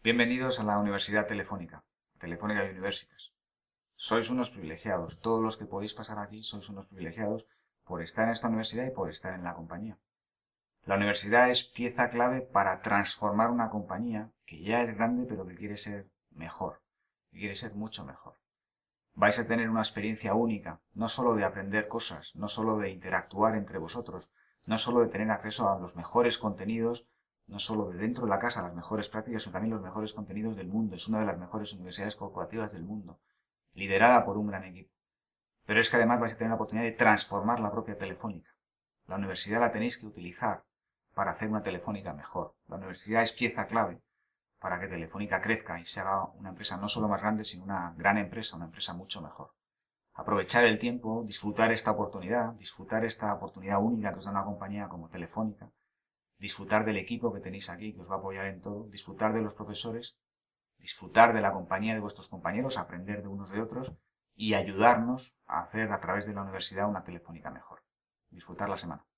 Bienvenidos a la Universidad Telefónica, Telefónica Universitas. Sois unos privilegiados, todos los que podéis pasar aquí sois unos privilegiados por estar en esta universidad y por estar en la compañía. La universidad es pieza clave para transformar una compañía que ya es grande pero que quiere ser mejor, que quiere ser mucho mejor. Vais a tener una experiencia única, no solo de aprender cosas, no solo de interactuar entre vosotros, no solo de tener acceso a los mejores contenidos, no solo de dentro de la casa las mejores prácticas, sino también los mejores contenidos del mundo. Es una de las mejores universidades corporativas del mundo, liderada por un gran equipo. Pero es que además vais a tener la oportunidad de transformar la propia Telefónica. La universidad la tenéis que utilizar para hacer una Telefónica mejor. La universidad es pieza clave para que Telefónica crezca y se haga una empresa no solo más grande, sino una gran empresa, una empresa mucho mejor. Aprovechar el tiempo, disfrutar esta oportunidad única que os da una compañía como Telefónica, disfrutar del equipo que tenéis aquí, que os va a apoyar en todo, disfrutar de los profesores, disfrutar de la compañía de vuestros compañeros, aprender de unos de otros y ayudarnos a hacer a través de la universidad una Telefónica mejor. Disfrutar la semana.